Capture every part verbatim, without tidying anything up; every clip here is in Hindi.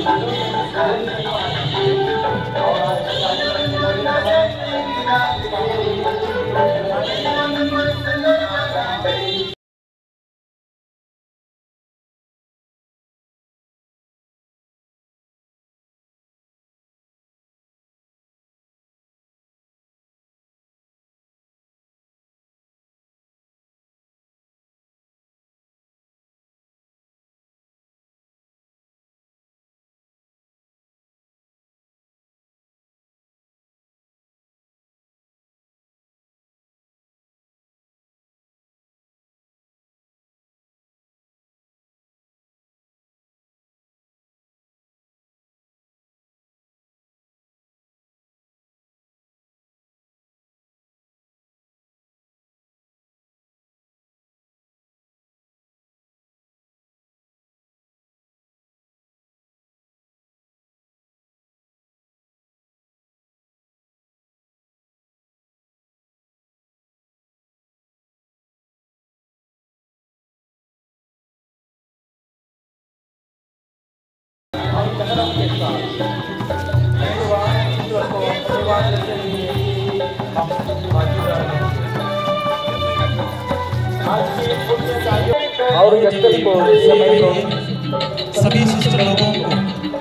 और जगत को समय को सभी शिष्ट लोगों को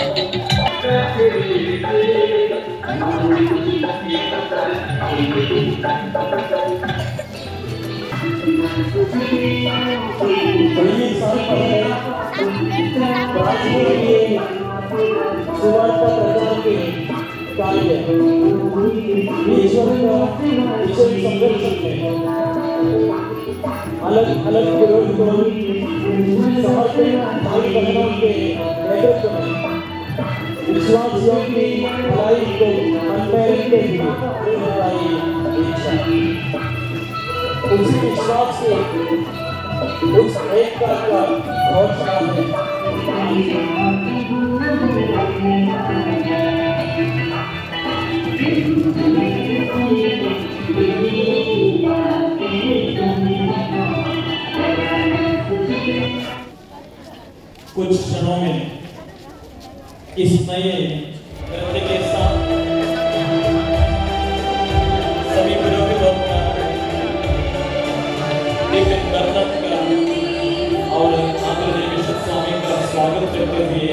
अलग अलग विरोध को समर्पित भाई बहनों के नेतृत्व में विश्वासियों की भलाई को मन में रखते हुए इच्छा उसी विश्वास से उस एकता का घोषणा है। कुछ क्षणों में इस नए नृत्य के साथ सभी पुरोहितों का एक कर्तव्य का और आदरणीय बिशप स्वामी का स्वागत करते हुए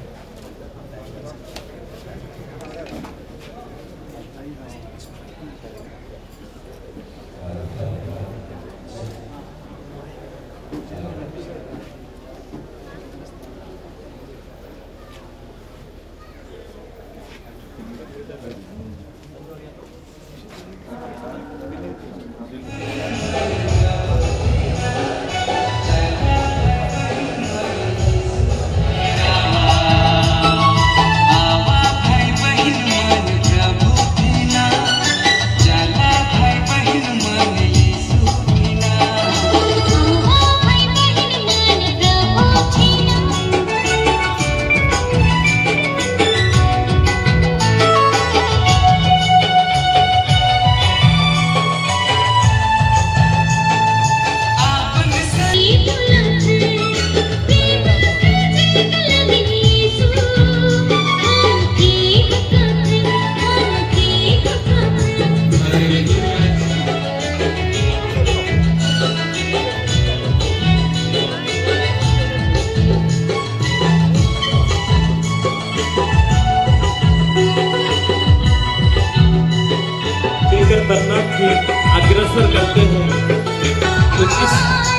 अग्रसर करते हैं तो इस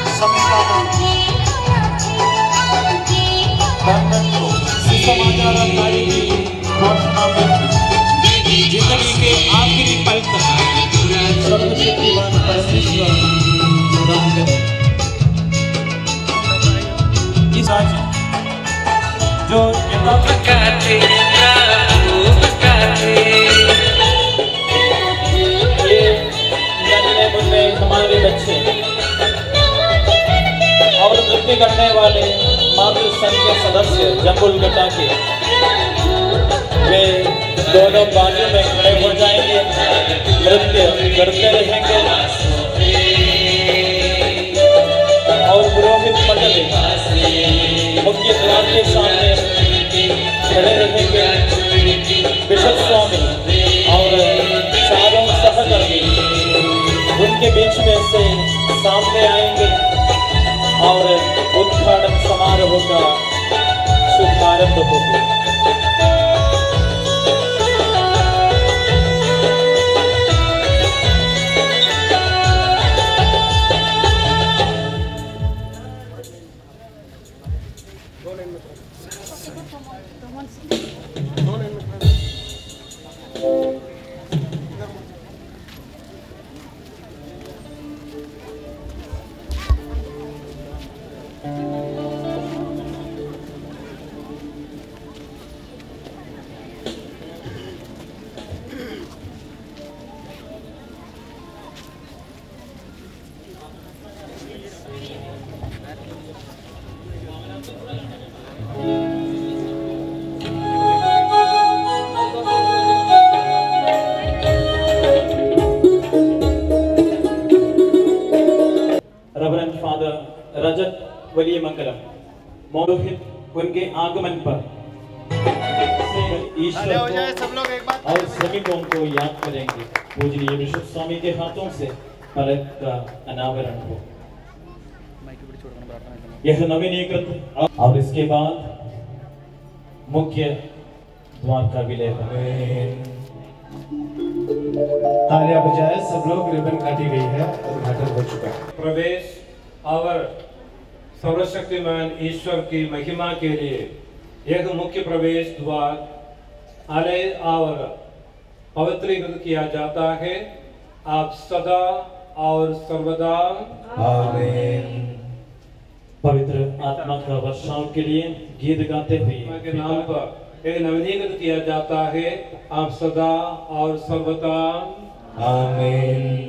समाचार घोषणा में जिंदगी के आखिरी पल तक सर्वशक्तिमान परमेश्वर प्रदान करें। इस आज जो हमारे बच्चे और नृत्य करने वाले मातृ संघ के सदस्य जंबुल गटा के वे दोनों बाजू में खड़े हो जाएंगे, नृत्य करते रहेंगे और पुरोहित मंडली मुख्य द्वार के सामने खड़े रहेंगे। बिशप स्वामी और चारों सहकर्मी उनके बीच में से सामने आएंगे और उद्घाटन समारोह का शुभारंभ होगा। रेवरेंड फादर रजत वलियमंगलम मोहित उनके आगमन पर ईश्वर को और श्रमिकों को याद करेंगे। पूजनीय बिशप स्वामी के हाथों से फलक का अनावरण हो। यह नवीनीकृत और इसके बाद मुख्य द्वार का विलय। तालियां बजाए सब लोग, रिबन काटी गई है, उद्घाटन हो चुका है। प्रवेश और सर्वशक्तिमान ईश्वर की महिमा के लिए एक मुख्य प्रवेश द्वार आलय और पवित्रीकृत किया जाता है। आप सदा और सर्वदा आमीन। पवित्र आत्मा का वर्षाव के लिए गीत गाते हुए के नाम पर एक नवीनीकृत किया जाता है। आप सदा और सर्वदा आमीन।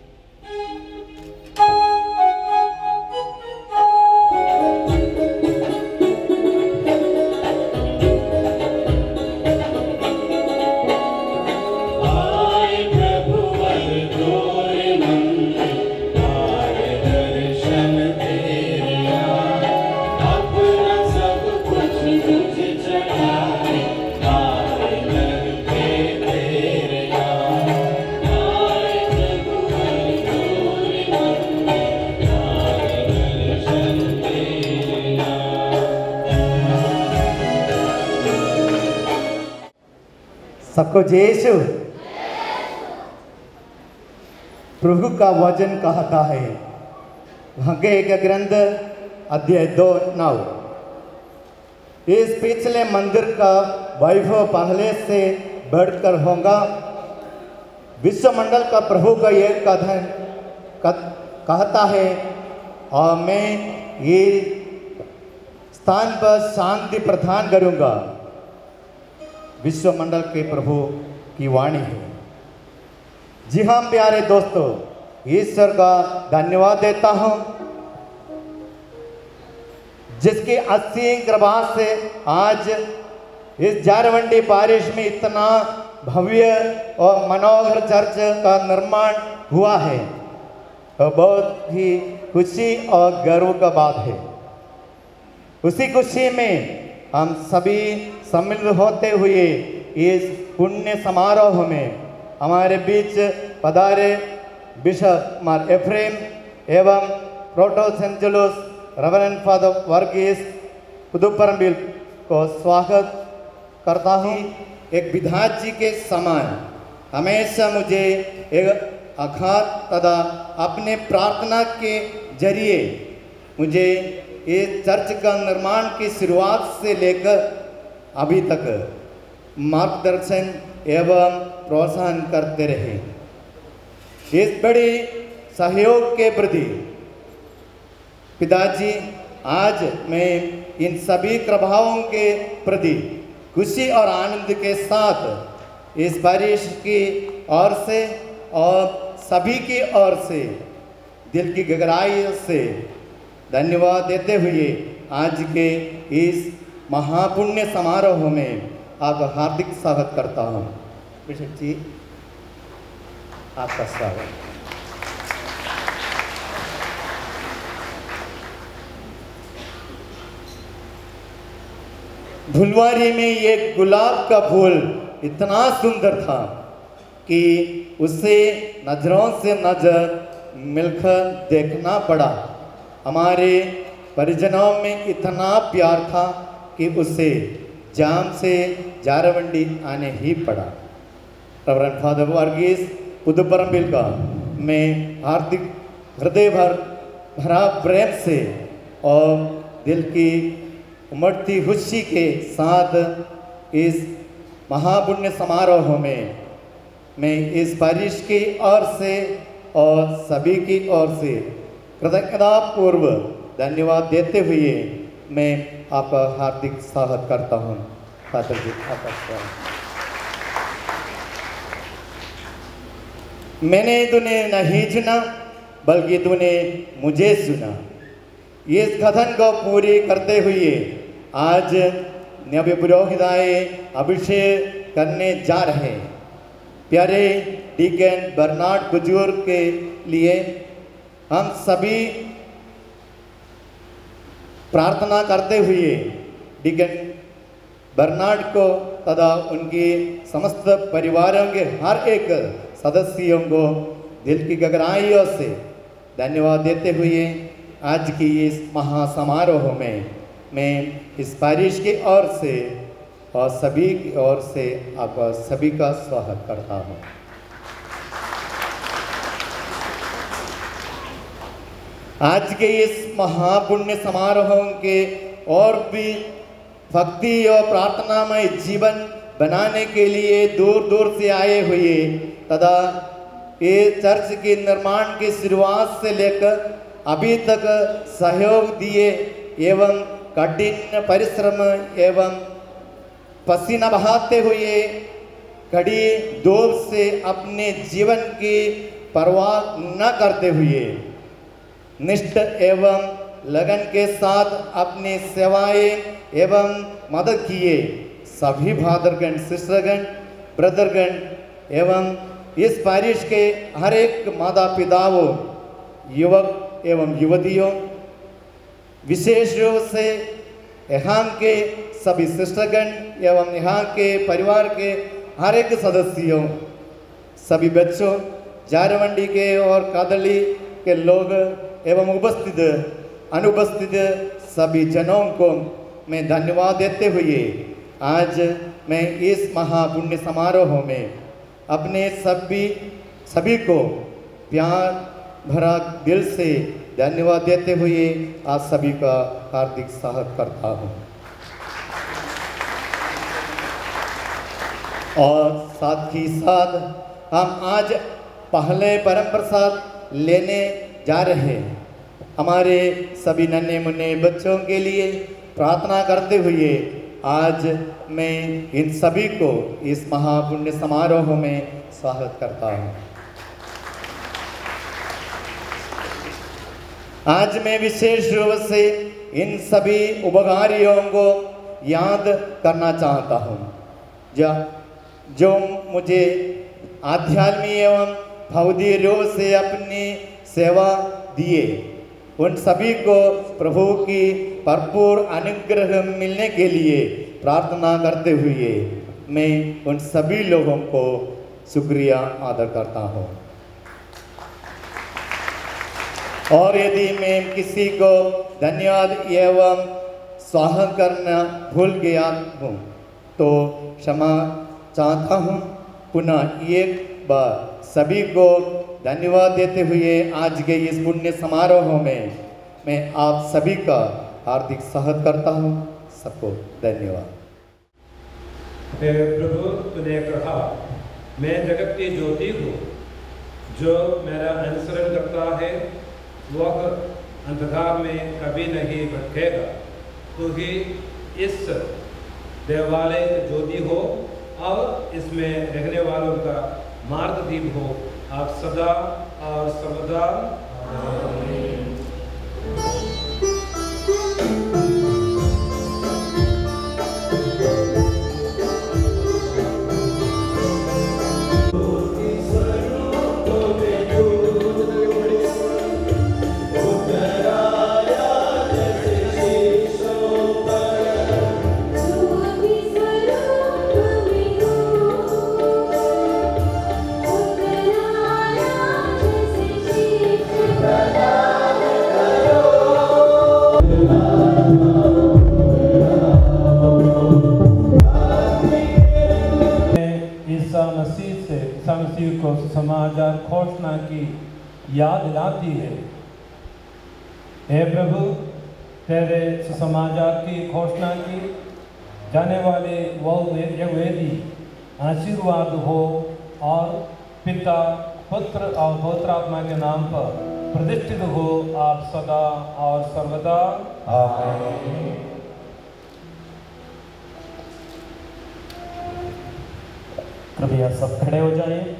सबको जय यीशु। प्रभु का वचन कहता है, हगे का ग्रंथ अध्याय दो नौ, इस पिछले मंदिर का वैभव पहले से बढ़कर होगा। विश्वमंडल का प्रभु का यह कथन कहता है, और मैं ये स्थान पर शांति प्रदान करूंगा। विश्वमंडल के प्रभु की वाणी है। जी हाँ प्यारे दोस्तों, ईश्वर का धन्यवाद देता हूँ जिसकी असीम कृपा से आज इस जारवंडी पारिश में इतना भव्य और मनोहर चर्च का निर्माण हुआ है। तो बहुत ही खुशी और गर्व का बात है। उसी खुशी में हम सभी सम्मिलित होते हुए इस पुण्य समारोह में हमारे बीच पधारे बिशप मार एफ्रेम एवं प्रोटोस एंजेलोस रेवरेंड फादर वर्गीस पुदुपरंबिल को स्वागत करता हूँ। एक विधायक के समान हमेशा मुझे एक आघात तथा अपने प्रार्थना के जरिए मुझे इस चर्च का निर्माण की शुरुआत से लेकर अभी तक मार्गदर्शन एवं प्रोत्साहन करते रहे। इस बड़े सहयोग के प्रति पिताजी, आज मैं इन सभी प्रभावों के प्रति खुशी और आनंद के साथ इस बारिश की ओर से और सभी की ओर से दिल की गहराई से धन्यवाद देते हुए आज के इस महापुण्य समारोह में आपका हार्दिक स्वागत करता हूँ। बिशप जी, आपका स्वागत। फुलवारी में ये गुलाब का फूल इतना सुंदर था कि उसे नजरों से नजर मिलकर देखना पड़ा। हमारे परिजनों में इतना प्यार था कि उसे जाम से जारवंडी आने ही पड़ा। रेवरेंड फादर वर्गीस पुदुपरंबिल का मैं हार्दिक हृदय भर भरा प्रेम से और दिल की उमड़ती खुशी के साथ इस महापुण्य समारोह में मैं इस बारिश की ओर से और सभी की ओर से कृतज्ञता पूर्व धन्यवाद देते हुए मैं आपका हार्दिक स्वागत करता हूँ। फादर जी आपका स्वागत। मैंने तुम्हें नहीं चुना बल्कि तूने मुझे चुना। इस कथन को पूरी करते हुए आज नव्य पुरोहिताए अभिषेक करने जा रहे हैं। प्यारे डीकन बर्नार्ड बुजुर्ग के लिए हम सभी प्रार्थना करते हुए डीकन बर्नार्ड को तथा उनकी समस्त परिवारों के हर एक सदस्यों को दिल की गहराइयों से धन्यवाद देते हुए आज की इस महासमारोह में मैं इस पारिश की ओर से और सभी की ओर से आप सभी का स्वागत करता हूँ। आज के इस महापुण्य समारोह के और भी भक्ति और प्रार्थनामय जीवन बनाने के लिए दूर दूर से आए हुए तथा ये चर्च के निर्माण की शुरुआत से लेकर अभी तक सहयोग दिए एवं कठिन परिश्रम एवं पसीना बहाते हुए कड़ी धूप से अपने जीवन की परवाह न करते हुए निष्ठ एवं लगन के साथ अपनी सेवाएं एवं मदद किए सभी फादरगण, सिस्टरगण, ब्रदरगण एवं इस पारिश के हर एक माता पिताओं, युवक एवं युवतियों, विशेष रूप से यहाँ के सभी सिस्टरगण एवं यहाँ के परिवार के हर एक सदस्यों, सभी बच्चों, जारवंडी के और कादली के लोग एवं उपस्थित अनुपस्थित सभी जनों को मैं धन्यवाद देते हुए आज मैं इस महापुण्य समारोह में अपने सभी सभी को प्यार भरा दिल से धन्यवाद देते हुए आप सभी का हार्दिक स्वागत करता हूँ। और साथ ही साथ हम आज पहले परम प्रसाद लेने जा रहे हैं। हमारे सभी नन्हे मुन्ने बच्चों के लिए प्रार्थना करते हुए आज मैं इन सभी को इस महापुण्य समारोह में स्वागत करता हूँ। आज मैं विशेष रूप से इन सभी उपकारियों को याद करना चाहता हूँ जो जो मुझे आध्यात्मिक एवं भौतिक रूप से अपनी सेवा दिए। उन सभी को प्रभु की भरपूर अनुग्रह मिलने के लिए प्रार्थना करते हुए मैं उन सभी लोगों को शुक्रिया अदा करता हूँ। और यदि मैं किसी को धन्यवाद एवं स्वागत करना भूल गया हूँ तो क्षमा चाहता हूँ। पुनः एक बार सभी को धन्यवाद देते हुए आज के इस पुण्य समारोह में मैं आप सभी का हार्दिक स्वागत करता हूँ। सबको धन्यवाद। हे प्रभु, तूने कहा मैं जगत की ज्योति हूँ, जो मेरा अनुसरण करता है वह अंधकार में कभी नहीं भटकेगा। तू ही इस देवालय की ज्योति हो और इसमें रहने वालों का मार्गदीप हो। आप सदा और सर्वदा आमीन। Thank you. सुसमाचार घोषणा की याद दिलाती है। हे प्रभु, तेरे सुसमाचार की घोषणा की जाने वाले वो वे- वेदी आशीर्वाद हो और पिता, पुत्र और पवित्र आत्मा के नाम पर प्रतिष्ठित हो आप सदा और सर्वदा। आमीन। कृपया सब खड़े हो जाइए।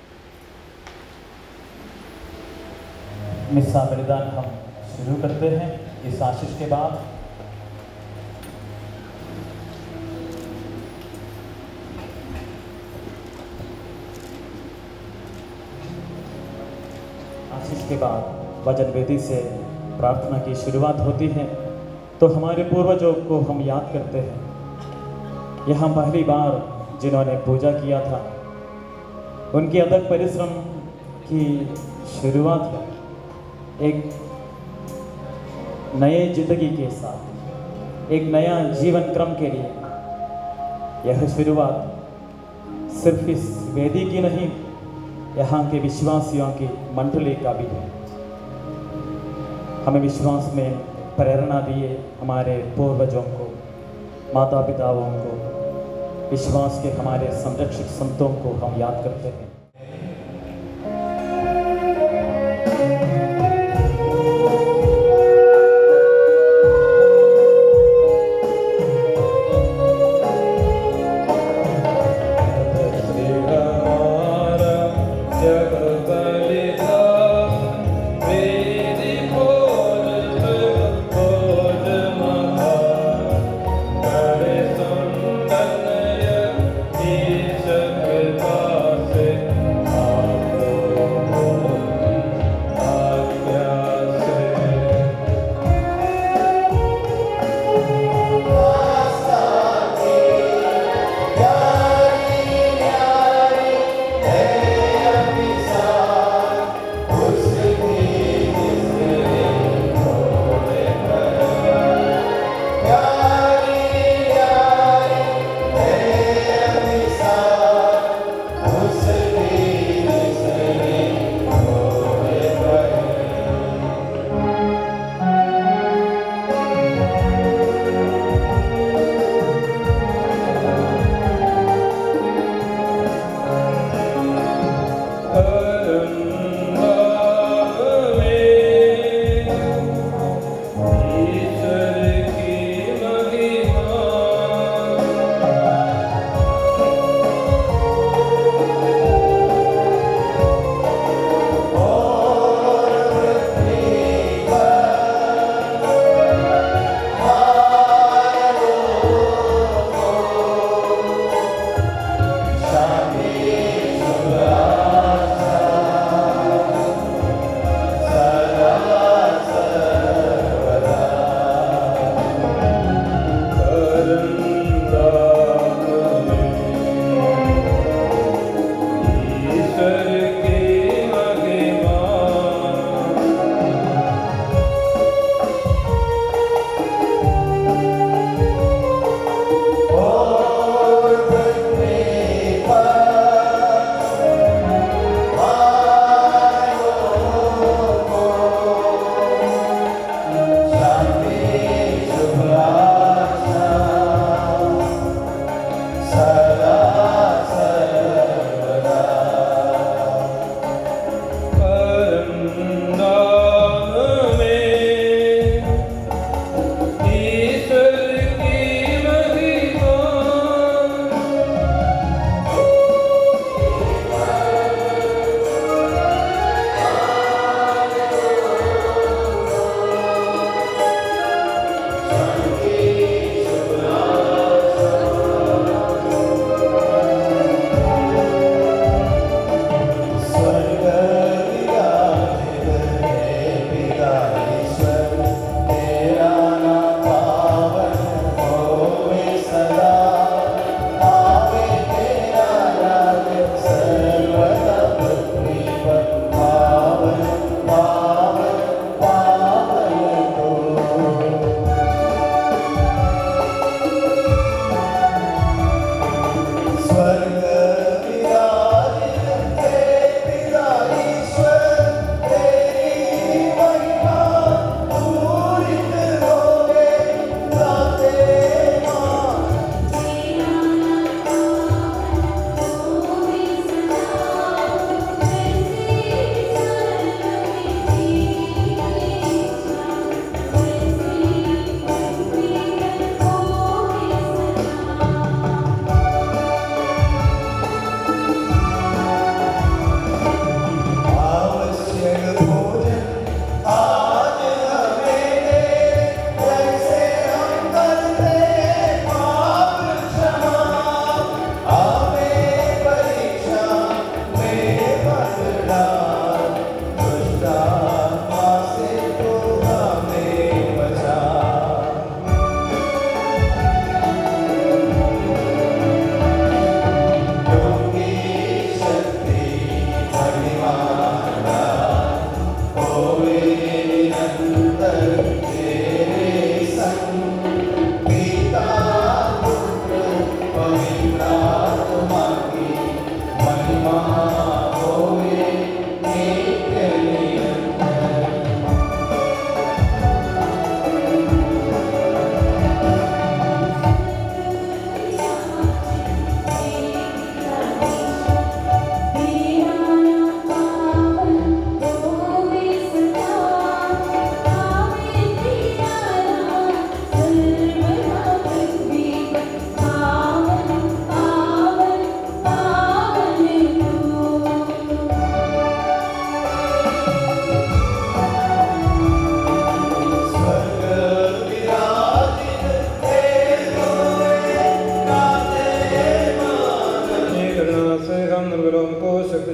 मिस्सा बलिदान हम शुरू करते हैं इस आशीष के बाद। आशीष के बाद वचन वेदी से प्रार्थना की शुरुआत होती है। तो हमारे पूर्वजों को हम याद करते हैं। यहाँ पहली बार जिन्होंने पूजा किया था, उनकी अथक परिश्रम की शुरुआत है एक नए जिंदगी के साथ, एक नया जीवन क्रम के लिए। यह शुरुआत सिर्फ इस वेदी की नहीं, यहाँ के विश्वासियों की मंडली का भी है। हमें विश्वास में प्रेरणा दिए हमारे पूर्वजों को, माता पिताओं को, विश्वास के हमारे संरक्षक संतों को हम याद करते हैं। से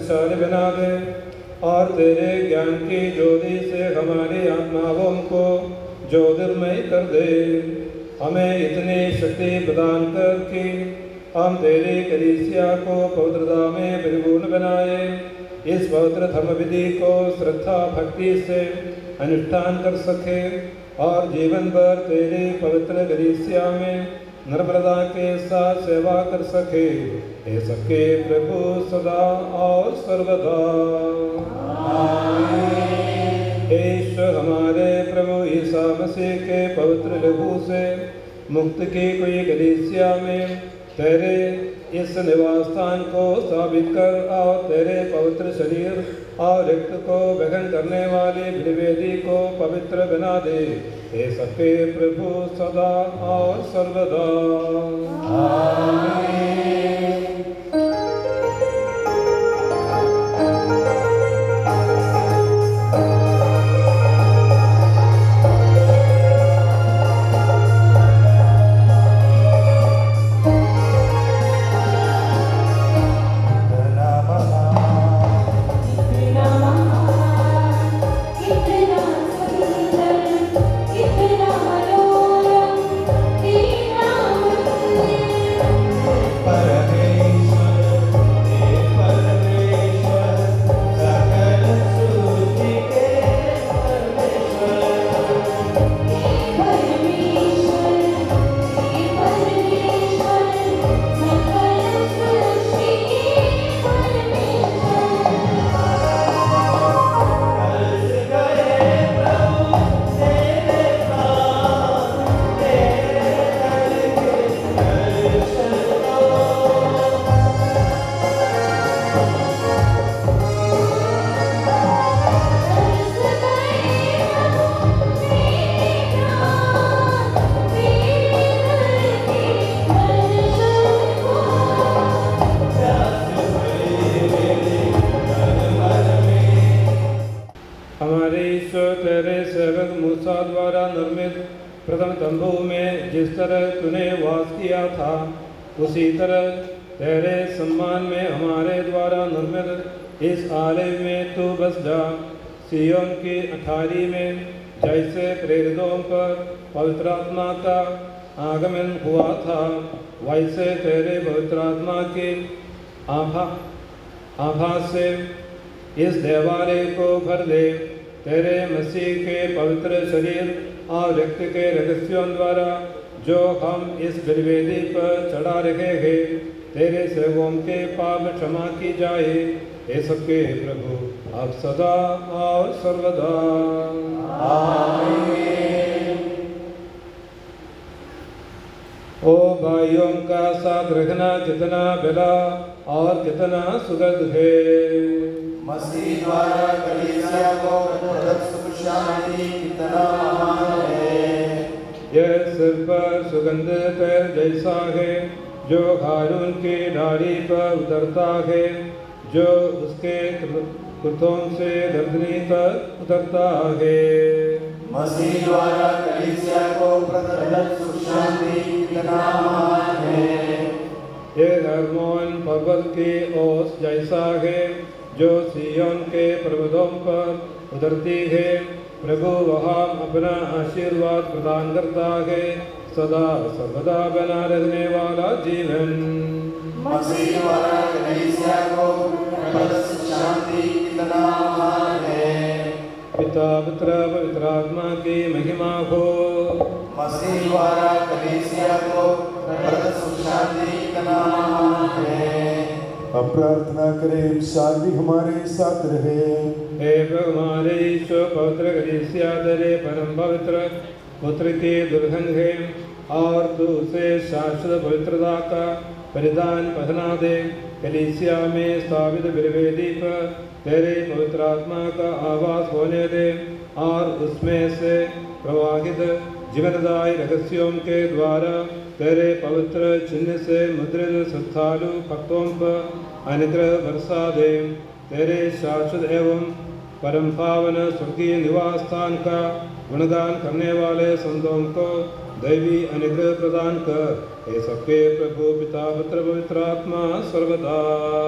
शक्तिशाली बना दे और तेरे ज्ञान की ज्योति से हमारी आत्माओं को ज्योतिर्मय कर दे। हमें इतनी शक्ति प्रदान कर कि हम तेरी कलीसिया को पवित्रता में परिपूर्ण बनाए, इस पवित्र धर्म विधि को श्रद्धा भक्ति से अनुष्ठान कर सके और जीवन भर तेरी पवित्र कलीसिया में नम्रता के साथ सेवा कर सके। हे सबके प्रभु सदा और सर्वदा ईश्वर हमारे प्रभु ईसा मसीह के पवित्र लहू से मुक्त की कोई कलीसिया में तेरे इस निवास स्थान को स्थापित कर और तेरे पवित्र शरीर और रक्त को ग्रहण करने वाले बलिवेदी को पवित्र बना दे। हे सबके प्रभु सदा और सर्वदा आमीन। उसी तरह तेरे सम्मान में हमारे द्वारा निर्मित इस आलय में तू बस जा। सियोन की अठारी में जैसे प्रेरितों पर पवित्र आत्मा का आगमन हुआ था, वैसे तेरे पवित्र आत्मा के आभा आभास से इस देवालय को भर दे। तेरे मसीह के पवित्र शरीर और रक्त के रहस्यों द्वारा जो हम इस बलिवेदी पर चढ़ा रहे हैं, तेरे सेवकों के पाप क्षमा की जाए। हे सबके प्रभु आप सदा और सर्वदा आमीन। ओ भाइयों का साथ रखना कितना भला और कितना सुगंध है। मसीह द्वारा कलीसिया को सुख शांति कितना महान है। यह सिर पर सुगंध तैर जैसा है जो हारून की डाली पर उतरता है, जो उसके कृतों से धरती तक उतरता है। मसीह द्वारा कलीसिया को प्रदत्त सुख शांति कितना महान है। यह हरमोन पर्वत की ओस जैसा है जो सिय्योन के पर्वतों पर उतरती है। प्रभु वहाँ अपना आशीर्वाद प्रदान करता है, सदा सर्वदा बना रहने वाला जीवन। मसीह द्वारा कलीसिया को प्रदत्त शांति कितना महान है। पिता पुत्र पवित्र आत्मा की महिमा हो। मसीह द्वारा कलीसिया को प्रदत्त शांति कितना महान है। अब प्रार्थना करें, शांति हमारे साथ रहे। हे हमारे ईश्वर, पवित्र कलीसिया तेरे परम पवित्र पुत्र के दुल्हन है और तू उसे शाश्वत पवित्रता का परिधान पहना दे। कलीसिया में स्थापित बलिवेदी पर तेरे पवित्र आत्मा का आवास होने दे और उसमें से प्रवाहित जीवनदायी रहस्यों के द्वारा तेरे पवित्र चिन्ह से मुद्रित श्रद्धालु भक्तों पर अनुग्रह बरसा दे। तेरे शाश्वत एवं परम पावन स्वर्गीय निवास स्थान का गुणगान करने वाले संतों को दैवी अनुग्रह प्रदान कर। हे सबके प्रभु पिता पुत्र पवित्र आत्मा सर्वदा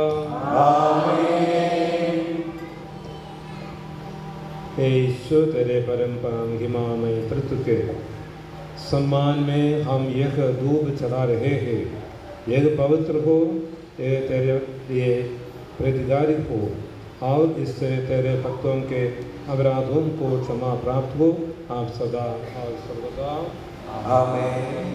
आमीन। हे ईश्वर तेरे परम महिमामय तृत्व के सम्मान में हम यह धूप चढ़ा रहे हैं। यह पवित्र हो, ये तेरे लिए प्रतिदारित हो और इससे तेरे भक्तों के अपराधों को क्षमा प्राप्त हो। आप सदा और सर्वदा आमीन।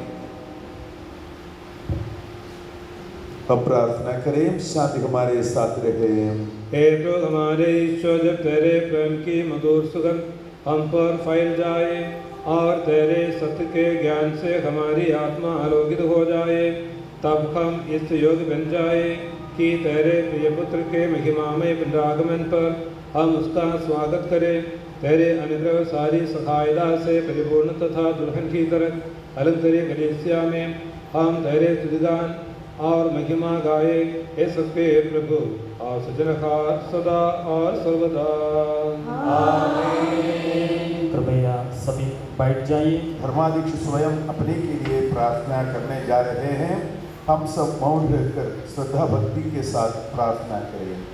अब प्रार्थना करें, शांति हमारे साथ रहे। हे प्रभु हमारे ईश्वर, जब तेरे प्रेम की मधुर सुगंध हम पर फैल जाए और तेरे सत्य के ज्ञान से हमारी आत्मा आलोकित हो जाए, तब हम इस योग्य बन जाए कि तेरे प्रिय पुत्र के महिमामय पुनरागमन पर हम उसका स्वागत करें। तेरे अनुग्रह सारी सहायता से परिपूर्ण तथा दुल्हन की तरह अलंकृत कलीसिया में हम तेरे स्तुतिगान और महिमा गाए। हे सबके प्रभु और सजनहार सदा और सर्वदा आमीन। कृपया सभी बैठ जाइए। धर्माध्यक्ष स्वयं अपने के लिए प्रार्थना करने जा रहे हैं। हम सब मौन रहकर श्रद्धा भक्ति के साथ प्रार्थना करें।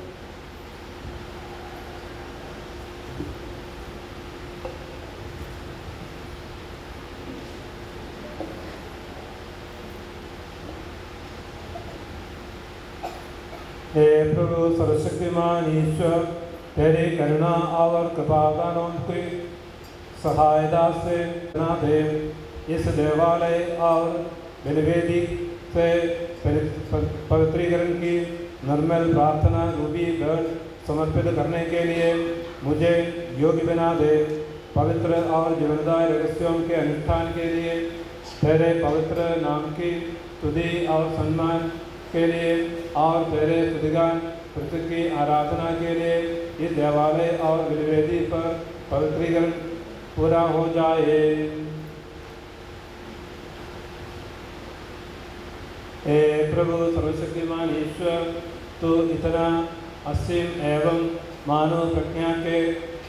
हे प्रभु सर्वशक्तिमान ईश्वर, तेरी करुणा और कृपादानों की सहायता से बना दे इस देवालय और बलिवेदी से पवित्रीकरण की निर्मल प्रार्थना रूपी भेंट समर्पित करने के लिए मुझे योग्य बना दे। पवित्र और जीवनदायी रहस्यों के अनुष्ठान के लिए तेरे पवित्र नाम की स्तुति और सम्मान के लिए और तेरे स्तुतिगान प्रति की आराधना के लिए इस देवालय और बलिवेदी पर पवित्रीकरण पूरा हो जाए। हे प्रभु सर्वशक्तिमान ईश्वर, तो इतना असीम एवं मानव प्रज्ञा के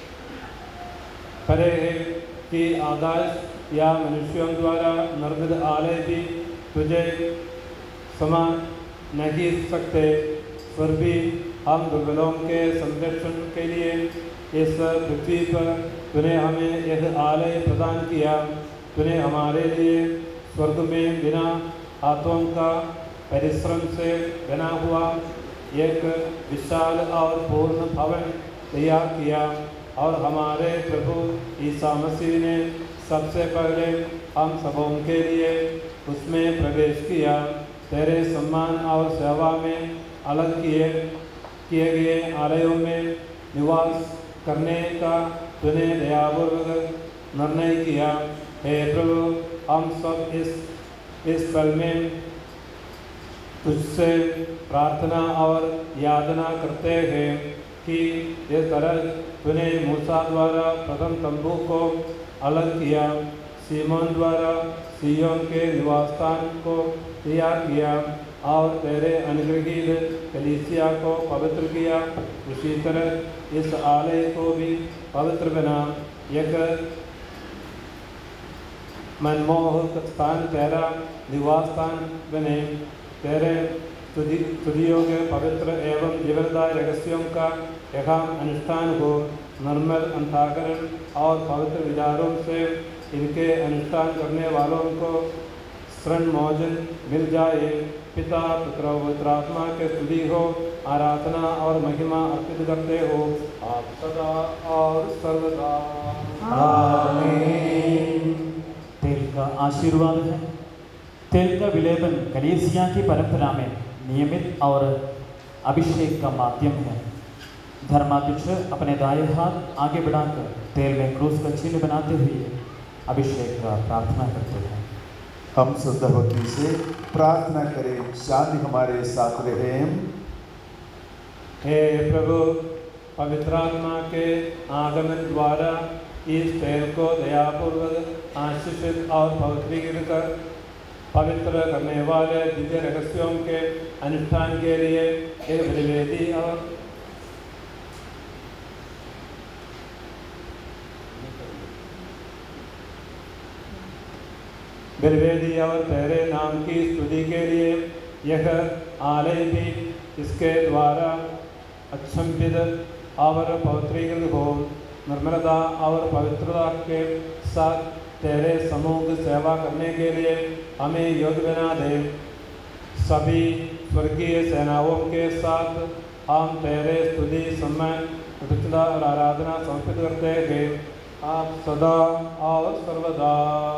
परे है कि आकाश या मनुष्यों द्वारा निर्मित आलय भी तुझे समा नहीं सकते। फिर भी हम दुर्बलों के संरक्षण के लिए इस पृथ्वी पर तूने हमें यह आलय प्रदान किया। तूने हमारे लिए स्वर्ग में बिना हाथों का परिश्रम से बना हुआ एक विशाल और पूर्ण भवन तैयार किया और हमारे प्रभु ईसा मसीह ने सबसे पहले हम सबों के लिए उसमें प्रवेश किया। तेरे सम्मान और सेवा में अलग किए किए गए आलयों में निवास करने का तूने दयापूर्वक निर्णय किया। हे प्रभु, हम सब इस इस पल में तुझसे प्रार्थना और यातना करते हैं कि इस तरह तूने मूसा द्वारा प्रथम तंबू को अलग किया, सीमोन द्वारा सिय्योन के निवास स्थान को तैयार किया और तेरे अनुग्रहीत कलीसिया को पवित्र किया, उसी तरह इस आलय को भी पवित्र बना। एक मनमोहक स्थान तेरा निवास स्थान बने। तेरे स्तुतियों के पवित्र एवं जीवनदायी रहस्यों का एकाम अनुष्ठान हो। निर्मल अंतःकरण और पवित्र विचारों से इनके अनुष्ठान करने वालों को शरण मोचन मिल जाए। पिता पुत्र पवित्र आत्मा के स्तुति हो, आराधना और महिमा अर्पित करते हो आप सदा और सर्वदा आमीन। तेल का आशीर्वाद है। तेल का विलेपन कलीसिया की परंपरा में नियमित और अभिषेक का माध्यम है। धर्माध्यक्ष अपने दाएं हाथ आगे बढ़ाकर तेल में क्रूस का चिन्ह बनाते हुए अभिषेक का प्रार्थना करते हैं। हम श्रद्धा भक्ति से प्रार्थना करें, शांति हमारे साथ रहे। हे प्रभु, पवित्र आत्मा के आगमन द्वारा इस तेल को दयापूर्वक आशीषित और पवित्रीकृत कर पवित्र करने वाले दिव्य रहस्यों के अनुष्ठान के लिए एक बलिवेदी और बलवेदी और तेरे नाम की स्तुति के लिए यह आलय भी इसके द्वारा अक्षम्पित और पवित्रीकृत हो। निर्मलता और पवित्रता के साथ तेरे समूह सेवा करने के लिए हमें योग्य बना दे। सभी स्वर्गीय सेनाओं के साथ हम तेरे स्तुति सम्मान कृतज्ञता और आराधना समर्पित करते हैं आप सदा और सर्वदा।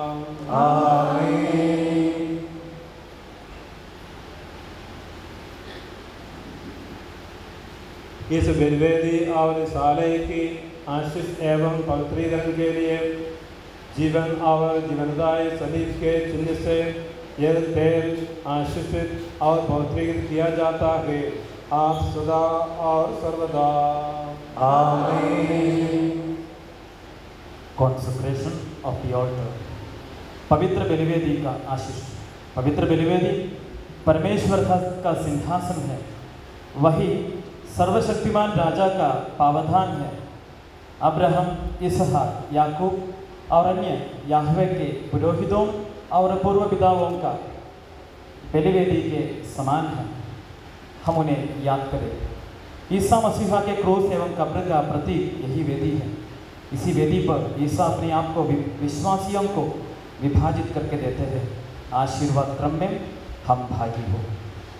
आमीन। इस बलिवेदी और इस आलय की आशीष एवं पवित्रीकरण के लिए जीवन और जीवनदायी सलीब के चिन्ह से यह तेल आशीषित और पवित्रीकृत किया जाता है आप सदा और सर्वदा। आमीन। Consecration of the altar. पवित्र बलिवेदी का आशीष। पवित्र बलिवेदी परमेश्वर का, का सिंहासन है, वही सर्वशक्तिमान राजा का पावधान है। अब्राहम, इसहाक, याकूब और अन्य याहवे के पुरोहितों और पूर्व पिताओं का बलिवेदी के समान है। हम उन्हें याद करें। ईसा मसीहा के क्रूस एवं कब्र का प्रतीक यही वेदी है। इसी वेदी पर ईसा अपने आप को विश्वासियों को विभाजित करके देते हैं। आशीर्वाद क्रम में हम भागी हो।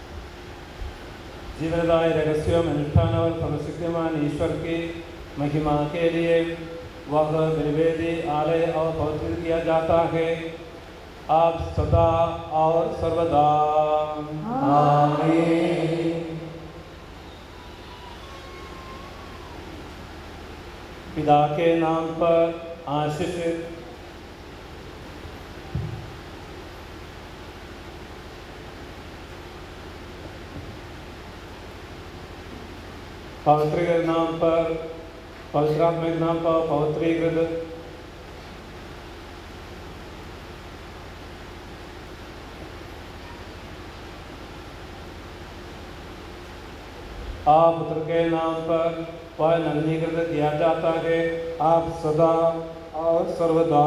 जीवनदायी रहस्यों में अनुष्ठान और सर्वशक्तिमान ईश्वर की महिमा के लिए वह बलिवेदी आलय और पवित्र किया जाता है आप सदा और सर्वदा। आमीन। पिता के नाम पर आशीषित पवित्र के नाम पर पवित्रात्मा के नाम पर पवित्रीकृत आप पुत्र के नाम पर वह नवीनीकृत किया जाता है आप सदा और सर्वदा।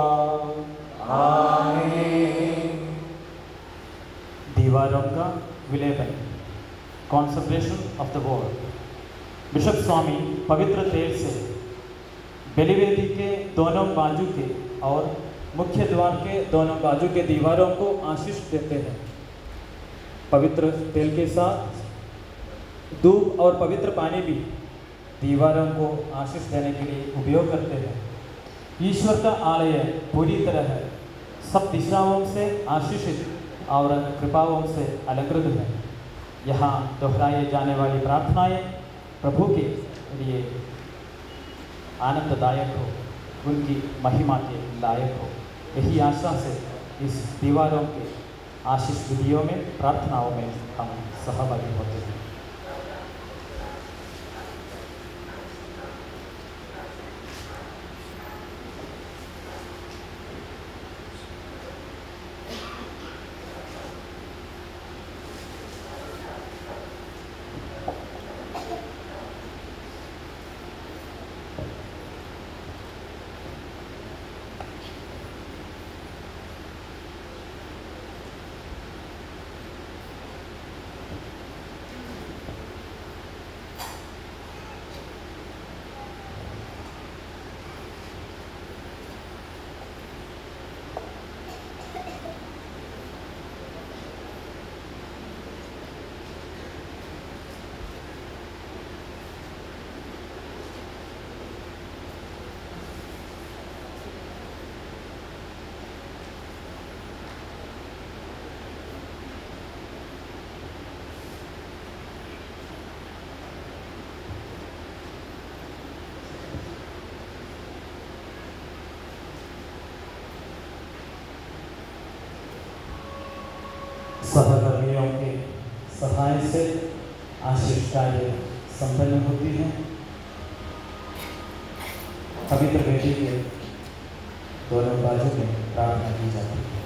आमीन। दीवारों का विलेपन। Consecration of the word. Bishop स्वामी पवित्र तेल से बलिवेदी के दोनों बाजू के और मुख्य द्वार के दोनों बाजू के दीवारों को आशीष देते हैं। पवित्र तेल के साथ धूप और पवित्र पानी भी दीवारों को आशीष देने के लिए उपयोग करते हैं। ईश्वर का आलय पूरी तरह है, सब दिशाओं से आशीषित और कृपाओं से अलंकृत है। यहाँ दोहराए जाने वाली प्रार्थनाएं प्रभु के लिए आनंददायक हो, उनकी महिमा के लायक हो। यही आशा से इस दीवारों के आशीष विधियों में प्रार्थनाओं में हम सहभागी होते हैं। सहकर्मियों के सहाय से आशीष कार्य संपन्न होती है। पवित्र बेटी के दोनों बाजू में प्रार्थना की जाती है।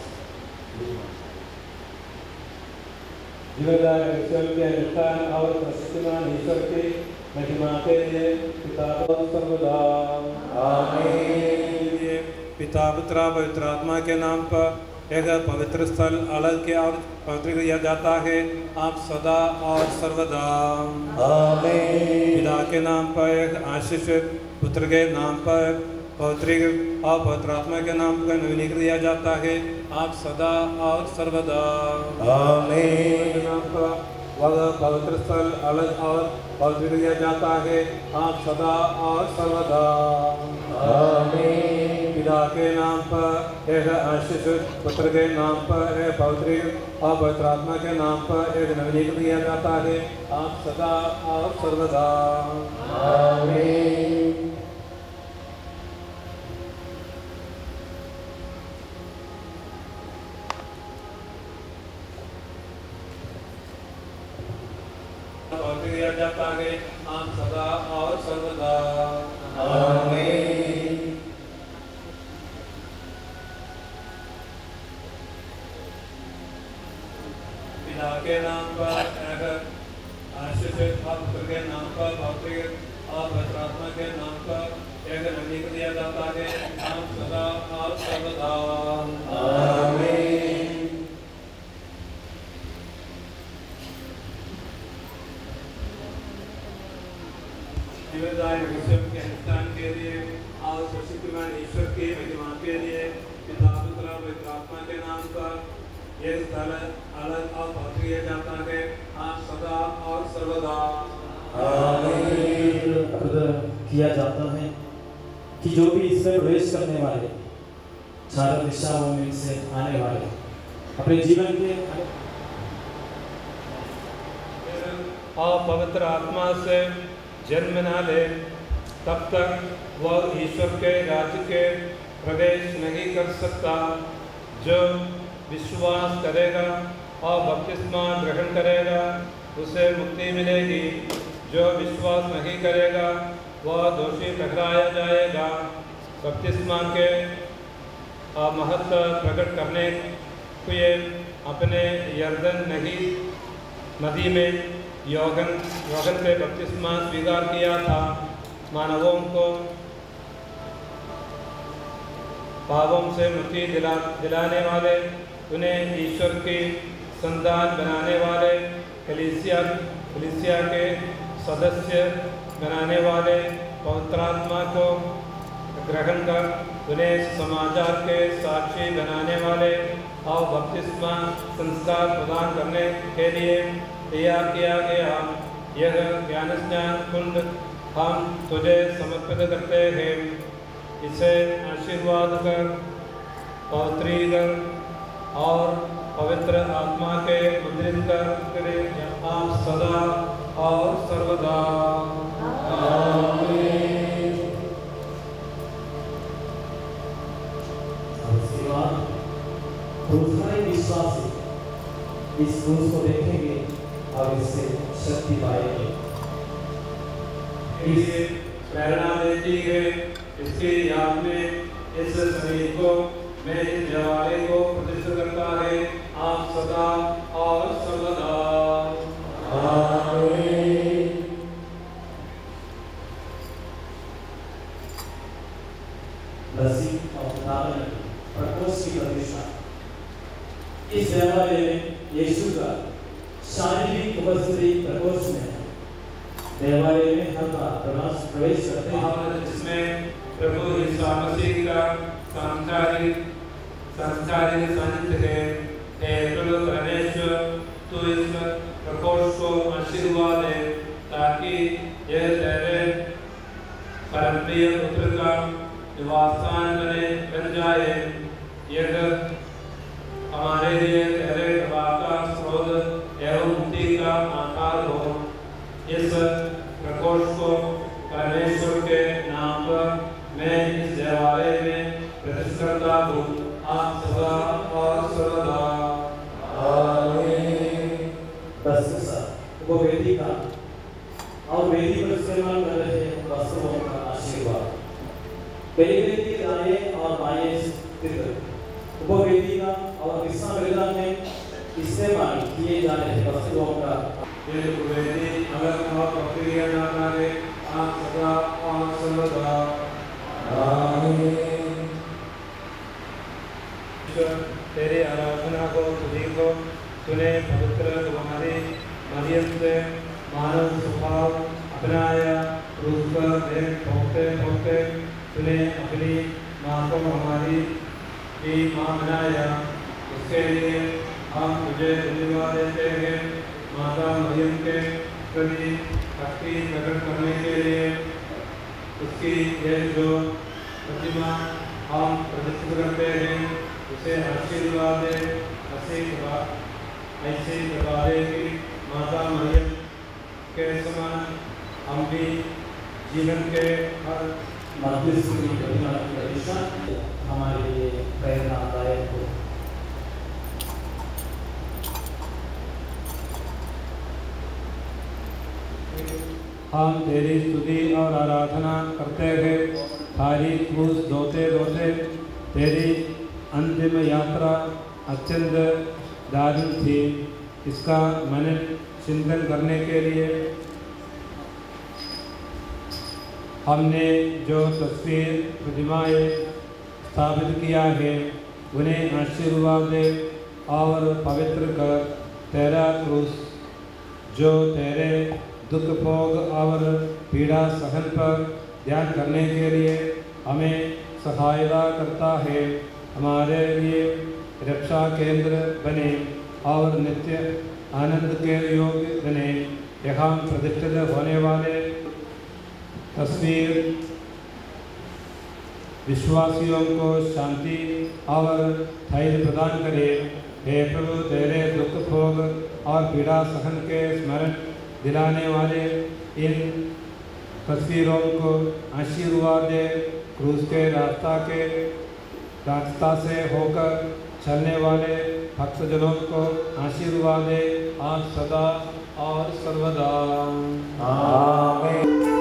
जीवनदायी रहस्यों के अनुष्ठान और प्रशस्तिमान ईश्वर की महिमा के लिए पिता और सर्वदा। आमीन। पिता पुत्र पवित्र आत्मा के नाम पर एक पवित्र स्थल अलग किया और पवित्र किया जाता है, आप सदा और सर्वदा। आमीन। पिता के नाम पर एक आशीषित, पुत्र के नाम पर पवित्र और पवित्र आत्मा के नाम पर नवीनीकृत किया जाता है, आप सदा और सर्वदा। आमीन। के नाम पर वह पवित्र स्थल अलग और पवित्र किया जाता है, आप सदा और सर्वदा। आमीन। पिता के नाम पर एक आशीषित, पुत्र के नाम पर एक पवित्र और पवित्र आत्मा के नाम पर एक नवीनीकृत किया जाता है, आप सदा और सर्वदा। आमीन। पवित्र किया जाता है, आप सदा और सर्वदा। आमीन। पिता के नाम पर एक आशीषित, पुत्र के नाम पर पवित्र और पवित्र आत्मा के नाम पर एक नवीनीकृत किया जाता है, आप सदा और सर्वदा। आमीन। जीवनदायी विषय के हिस्सान के लिए और सशक्तिमान ईश्वर की महिमा के लिए पिता पुत्र और पवित्र आत्मा के नाम पर यह स्थल अलग और पवित्र किया जाता है, आप सदा और सर्वदा। आमीन। किया जाता है कि जो भी इसमें प्रवेश करने वाले, चारों दिशाओं में से आने वाले, अपने जीवन के और पवित्र आत्मा से जन्म न ले, तब तक वह ईश्वर के राज्य के प्रवेश नहीं कर सकता। जो विश्वास करेगा और बपतिस्मा ग्रहण करेगा, उसे मुक्ति मिलेगी। जो विश्वास नहीं करेगा, वह दोषी ठहराया जाएगा। बपतिस्मा के महत्व प्रकट करने के लिए अपने यर्दन नहीं नदी में योगन योगन पे बपतिस्मा स्वीकार किया था। मानवों को पापों से मुक्ति दिला दिलाने वाले, उन्हें ईश्वर की संतान बनाने वाले, कलीसिया कलीसिया के सदस्य बनाने वाले, पवित्र आत्मा को ग्रहण कर उन्हें समाचार के साक्षी बनाने वाले और बपतिस्मा संस्कार प्रदान करने के लिए तैयार किया गया। यह ज्ञान स्नान कुंड हम तुझे समर्पित करते हैं। इसे आशीर्वाद कर, पवित्रीकर और पवित्र आत्मा के मुद्रित कर करें, आप सदा और सर्वदा। आमीन। उसके बाद दूसरा विश्वासी इस क्रूस को देखेंगे और इससे शक्ति पाएंगे। इसलिए प्रेरणा देती है, इसकी याद में इस शरीर को मैं इस जवाले को प्रतिष्ठित करता है, आप सदा और सर्वदा। आमीन। लसी और धारण प्रकोष्ठ की प्रतिष्ठा। इस देवालय में यीशु का शारीरिक उपस्थिति प्रकोष्ठ में है। देवालय में हर बार प्रवेश प्रवेश करते हैं, जिसमें प्रभु यीशु मसीह का सांसारिक सांसारिक सानिध्य है। हे प्रभु परमेश्वर, तू इस प्रकोष्ठ को आशीर्वाद दे, ताकि यह तेरे परमप्रिय पुत्र का निवास स्थान बने बन जाए। यह हमारे लिए तेरे कृपा का स्रोत एवं मुक्ति का आधार हो। इस प्रकोष्ठ को परमेश्वर के नाम पर मैं इस देवालय में प्रतिष्ठित करता हूँ, आप सदा और सर्वदा। आमीन। वो वेदी का और वेदी पर इस्तेमाल कर रहे वस्त्रों का आशीर्वाद। पहली वेदी के दाएं और बाएं स्थित उपवेदी का और दिशा विधान में इस्तेमाल किए जा रहे वस्त्रों का ये वेदी अलग और प्रक्रिया जाना है, आप सदा और सर्वदा। आमीन। तेरे तूने पवित्र तुम्हारी मरियम से मानव स्वभाव अपनाया, रूस पर भेंट ठोकते ठोकते तूने अपनी माँ को हमारी भी माँ बनाया। उसके लिए हम तुझे धन्यवाद देते हैं। माता मरियम के प्रति भक्ति प्रकट करने के लिए उसकी यह जो प्रतिमा हम प्रदर्शित करते हैं उसे आशीर्वाद दे, ऐसे ऐसे करवा दे कि माता मरियम के समान हम भी जीवन के हर मध्यस्थ की प्रतिमा की प्रतिष्ठा हमारे लिए प्रेरणादायक हो। हम तेरी स्तुति और आराधना करते हैं। थारी क्रूस धोते धोते तेरी अंतिम यात्रा अत्यंत दारुण थी। इसका मनन चिंतन करने के लिए हमने जो तस्वीर प्रतिमाएं स्थापित किया है उन्हें आशीर्वाद दे और पवित्र कर तेरा क्रूस जो तेरे दुख भोग और पीड़ा सहन पर ध्यान करने के लिए हमें सहायता करता है, हमारे लिए रक्षा केंद्र बने और नित्य आनंद के योग्य बने। यहाँ प्रतिष्ठित होने वाले तस्वीर विश्वासियों को शांति और धैर्य प्रदान करे। हे प्रभु, तेरे दुख भोग और पीड़ा सहन के स्मरण दिलाने वाले इन तस्वीरों को आशीर्वाद दे। क्रूस के रास्ता के रास्ता से होकर चलने वाले भक्तजनों को आशीर्वाद दे, आज सदा और सर्वदा। आमीन।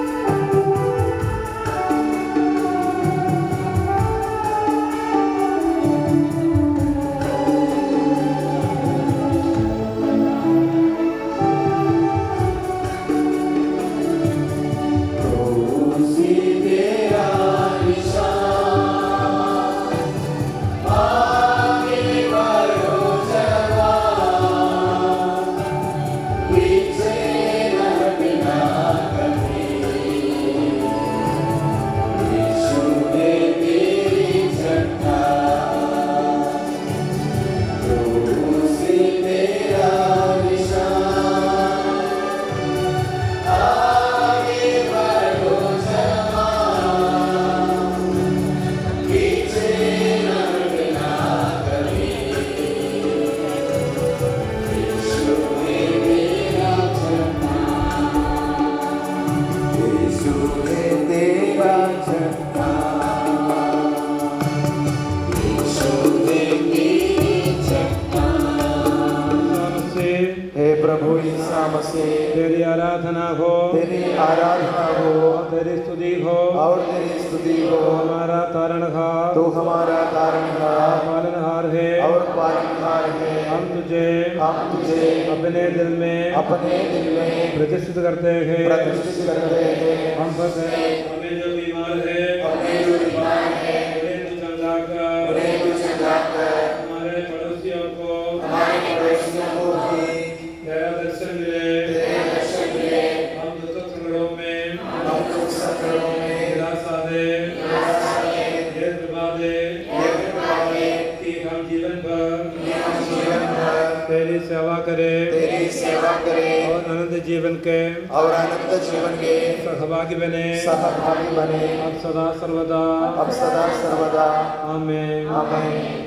तेरी आराधना हो, तेरी आराधना हो, तेरी स्तुति हो और तेरी स्तुति हो। हमारा तारणहार, तू हमारा तारणहार, पालनहार है और पालनहार है। हम तुझे हम तुझे अपने दिल में अपने दिल में प्रतिष्ठित करते हैं प्रतिष्ठित करते हैं। हम सब हमें जो बीमार है हमें जो बीमार है उन्हें तू चंगा कर, उन्हें तू चंगा कर। हमारे पड़ोसियों को हमारे पड़ोसियों को भी तेरा दर्शन मिले, तेरे दर्शन मिले। हम दुख संकटों में हम दुख संकटों में निराशा दे, निराशा दे, ये कृपा दे ये कृपा दे कि हम जीवन भर कि हम जीवन भर तेरी सेवा करें तेरी सेवा करें और अनंत जीवन के और अनंत जीवन के सहभागी बने, सहभागी बने, अब सदा सर्वदा। अब सदा सर्वदा। आमीन। आमीन।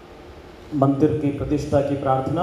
मंदिर की प्रतिष्ठा की प्रार्थना।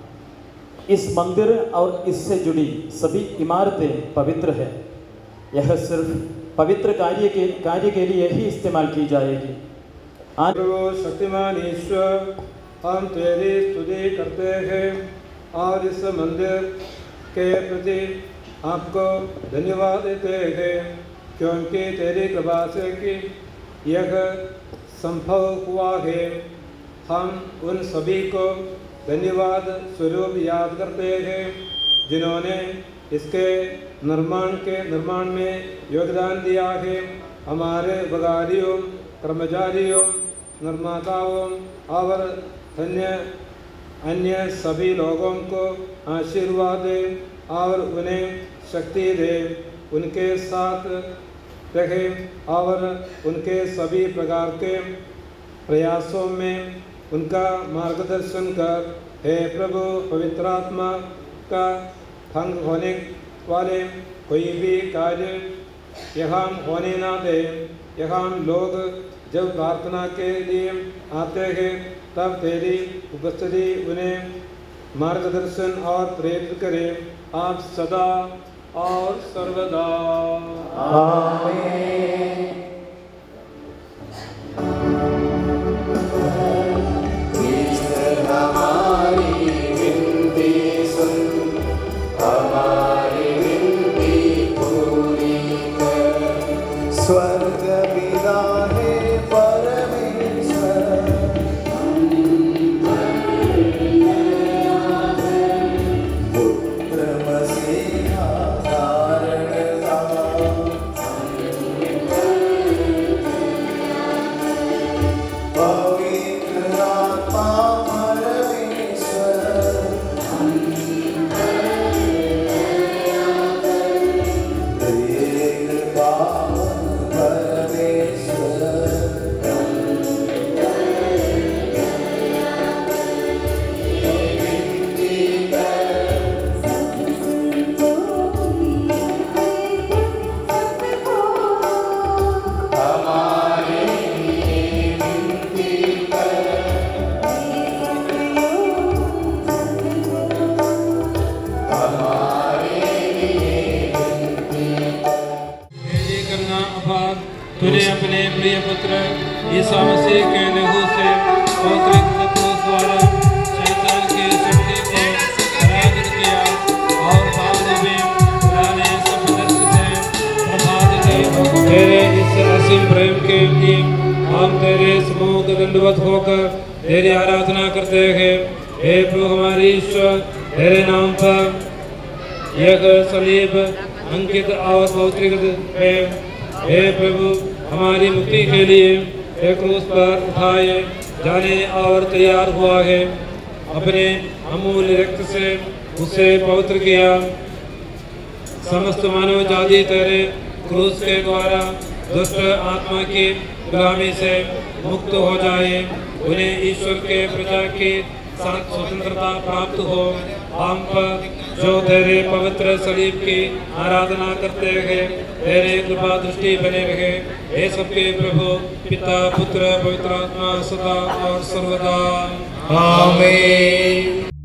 इस मंदिर और इससे जुड़ी सभी इमारतें पवित्र है। यह सिर्फ पवित्र कार्य के कार्य के लिए ही इस्तेमाल की जाएगी। आज प्रभु शक्तिमान ईश्वर, हम तेरी स्तुति करते हैं और इस मंदिर के प्रति आपको धन्यवाद देते हैं, क्योंकि तेरी कृपा से कि यह संभव हुआ है। हम उन सभी को धन्यवाद स्वरूप याद करते हैं जिन्होंने इसके निर्माण के निर्माण में योगदान दिया है। हमारे बगारियों, कर्मचारियों, निर्माताओं और अन्य अन्य सभी लोगों को आशीर्वाद दे और उन्हें शक्ति दे, उनके साथ रहे और उनके सभी प्रकार के प्रयासों में उनका मार्गदर्शन कर। हे प्रभु, पवित्र आत्मा का भंग होने वाले कोई भी कार्य यहाँ होने ना दे। यहाँ लोग जब प्रार्थना के लिए आते हैं तब तेरी उपस्थिति उन्हें मार्गदर्शन और प्रेरित करे, आप सदा और सर्वदा। आमीन। स्वर्ग पिता है परमेश्वर, पुत्र मसीहा धारणता, पवित्र आत्मा परमेश्वर, तूने अपने प्रिय पुत्र यीशु मसीह के लहू से पवित्र क्रूस द्वारा शैतान की शक्ति को पराजित किया और बाद में लाने समदर्श से प्रभात दी। तेरे इस असीम प्रेम के लिए हम तेरे सम्मुख दंडवत होकर तेरी आराधना करते हैं। हे प्रभु हमारे ईश्वर, तेरे नाम पर यह सलीब अंकित और पवित्रीकृत है। हे प्रभु, हमारी मुक्ति के लिए एक क्रूस पर उठाए जाने और तैयार हुआ है। अपने अमूल्य रक्त से उसे पवित्र किया। समस्त मानव जाति तेरे क्रूस के द्वारा दुष्ट आत्मा की गुलामी से मुक्त हो जाए, उन्हें ईश्वर के प्रजा की स्वतंत्रता प्राप्त हो। हम पर जो तेरे पवित्र सलीब की आराधना करते हैं, तेरे कृपा दृष्टि बने रहे। हे सबके प्रभु, पिता, पुत्र, पवित्र आत्मा सदा और सर्वदा। आमीन।